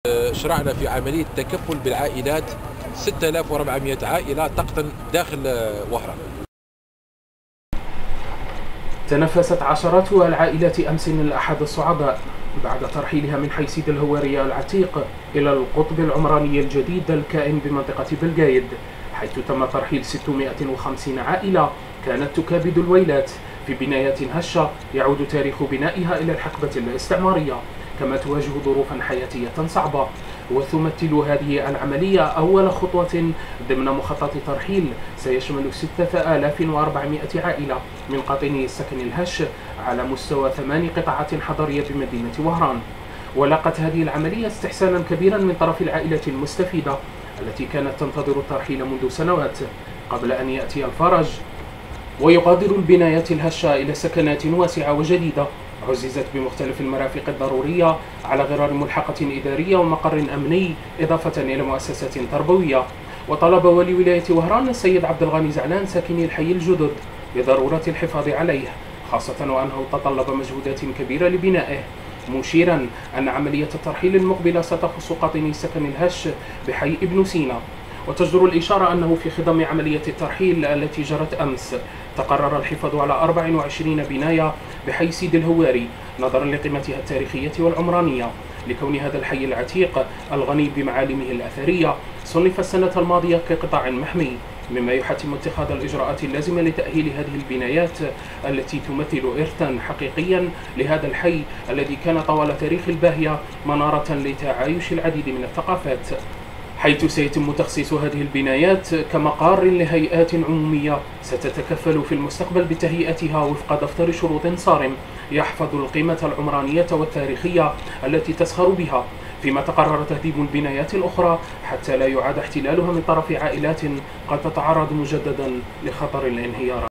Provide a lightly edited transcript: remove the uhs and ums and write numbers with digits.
شرعنا في عملية تكفل بالعائلات 6400 عائلة تقطن داخل وهران. تنفست عشرات العائلات أمس الأحد الصعداء بعد ترحيلها من حي سيد الهوارية العتيق إلى القطب العمراني الجديد الكائن بمنطقة بلقايد، حيث تم ترحيل 650 عائلة كانت تكابد الويلات في بنايات هشة يعود تاريخ بنائها إلى الحقبة الاستعمارية، كما تواجه ظروفا حياتية صعبة. وتمثل هذه العملية أول خطوة ضمن مخطط ترحيل سيشمل 6400 عائلة من قاطني السكن الهش على مستوى 8 قطاعات حضرية بمدينة وهران. ولقت هذه العملية استحسانا كبيرا من طرف العائلة المستفيدة التي كانت تنتظر الترحيل منذ سنوات قبل أن يأتي الفرج ويغادر البنايات الهشة إلى سكنات واسعة وجديدة عززت بمختلف المرافق الضرورية على غرار ملحقة إدارية ومقر أمني، إضافة إلى مؤسسات تربوية. وطلب ولي ولاية وهران السيد عبد الغني زعلان ساكني الحي الجدد بضرورة الحفاظ عليه، خاصة وأنه تطلب مجهودات كبيرة لبنائه، مشيرا أن عملية الترحيل المقبلة ستخص قاطني سكن الهش بحي ابن سينا. وتجدر الإشارة أنه في خضم عملية الترحيل التي جرت أمس تقرر الحفاظ على 24 بناية بحي سيد الهواري نظرا لقيمتها التاريخية والعمرانية، لكون هذا الحي العتيق الغني بمعالمه الأثرية صنف السنة الماضية كقطاع محمي، مما يحتم اتخاذ الإجراءات اللازمة لتأهيل هذه البنايات التي تمثل إرثا حقيقيا لهذا الحي الذي كان طوال تاريخ الباهية منارة لتعايش العديد من الثقافات، حيث سيتم تخصيص هذه البنايات كمقار لهيئات عمومية ستتكفل في المستقبل بتهيئتها وفق دفتر شروط صارم يحفظ القيمة العمرانية والتاريخية التي تزخر بها، فيما تقرر تهذيب البنايات الأخرى حتى لا يعاد احتلالها من طرف عائلات قد تتعرض مجددا لخطر الانهيار.